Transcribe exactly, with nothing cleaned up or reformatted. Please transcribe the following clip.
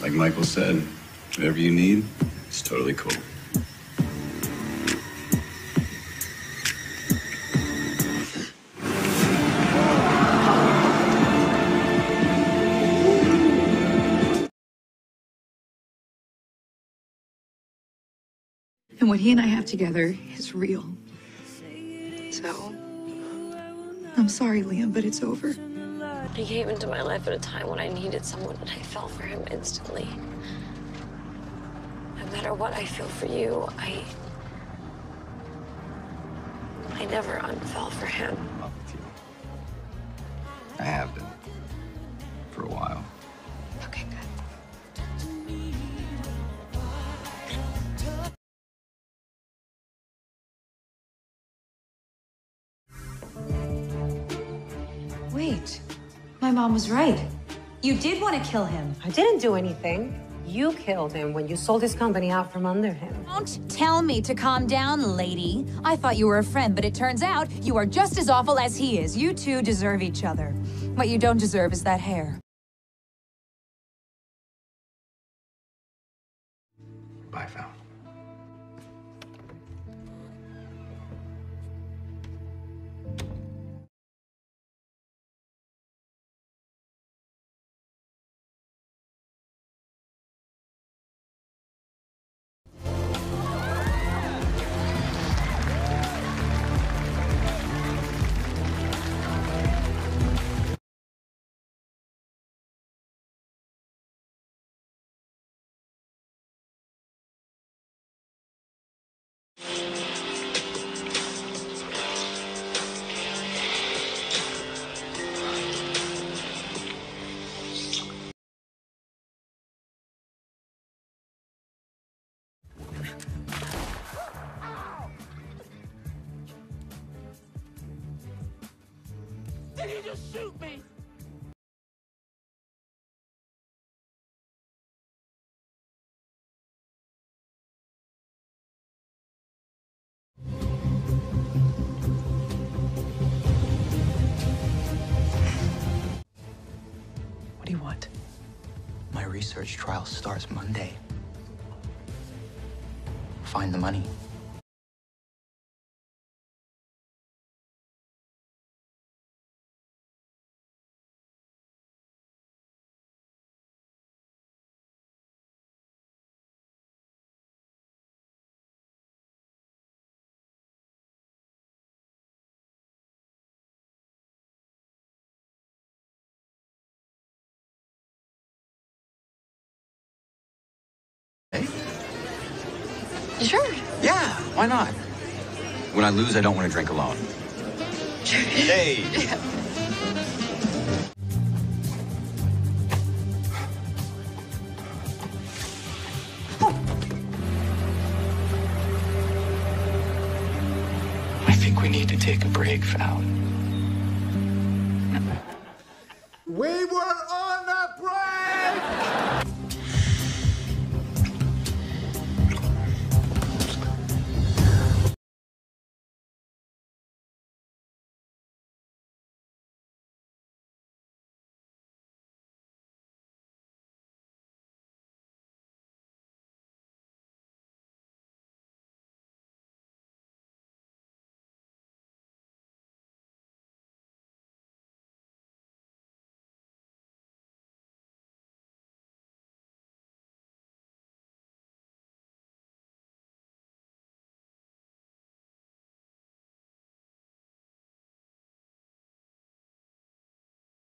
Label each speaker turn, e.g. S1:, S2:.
S1: Like Michael said, whatever you need, it's totally cool.
S2: And what he and I have together is real. So, I'm sorry, Liam, but it's over.
S3: He came into my life at a time when I needed someone, and I fell for him instantly. No matter what I feel for you, I... I never unfell for him.
S1: I'm with you. I have been. For a while.
S2: Okay, good.
S4: Wait, my mom was right. You did want to kill him.
S5: I didn't do anything. You killed him when you sold his company out from under him.
S4: Don't tell me to calm down, lady. I thought you were a friend, but it turns out you are just as awful as he is. You two deserve each other. What you don't deserve is that hair.
S1: Bye, Val.
S6: Did he just shoot me?
S7: What do you want? My research trial starts Monday. Find the money.
S1: Hey?
S3: Sure.
S1: Yeah, why not? When I lose, I don't want to drink alone. Hey!
S7: I think we need to take a break, Val.
S6: We were on a break!